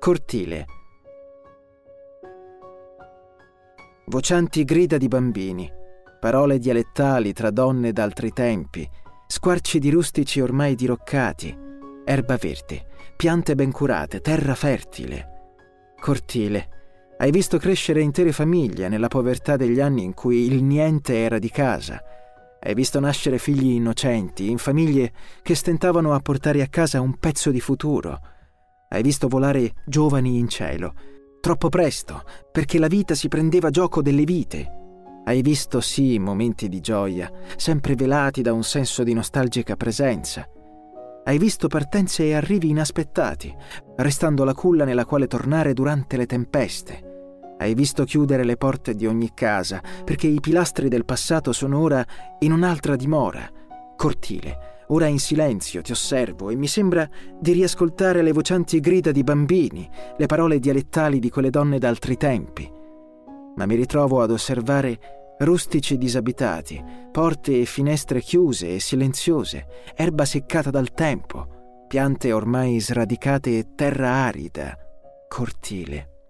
cortile. Vocianti grida di bambini, parole dialettali tra donne d'altri tempi, squarci di rustici ormai diroccati, erba verde, piante ben curate, terra fertile. Cortile. Hai visto crescere intere famiglie nella povertà degli anni in cui il niente era di casa. Hai visto nascere figli innocenti in famiglie che stentavano a portare a casa un pezzo di futuro. Hai visto volare giovani in cielo, troppo presto, perché la vita si prendeva gioco delle vite. Hai visto, sì, momenti di gioia, sempre velati da un senso di nostalgica presenza. Hai visto partenze e arrivi inaspettati, restando la culla nella quale tornare durante le tempeste. Hai visto chiudere le porte di ogni casa, perché i pilastri del passato sono ora in un'altra dimora. Cortile, ora in silenzio ti osservo e mi sembra di riascoltare le vocianti grida di bambini, le parole dialettali di quelle donne d'altri tempi. Ma mi ritrovo ad osservare rustici disabitati, porte e finestre chiuse e silenziose, erba seccata dal tempo, piante ormai sradicate e terra arida. Cortile.